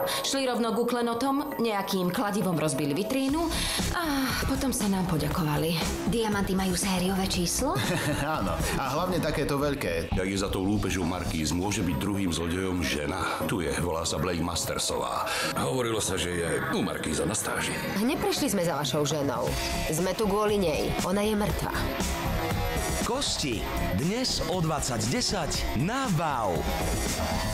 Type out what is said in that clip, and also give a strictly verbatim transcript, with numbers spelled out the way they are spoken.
Šli rovno ku klenotom, nejakým kladivom rozbili vitrínu a potom sa nám poďakovali. Diamanty majú sériové číslo? Áno, a hlavne takéto veľké. Jak je za tou lúpežou Markíz, môže byť druhým zlodejom žena. Tu je, volá sa Blake Mastersová. Hovorilo sa, že je u Markíza na stáži. Neprišli sme za vašou ženou. Sme tu kvôli nej. Ona je mŕtva. Kosti. Dnes o dvadsať desať na Wow.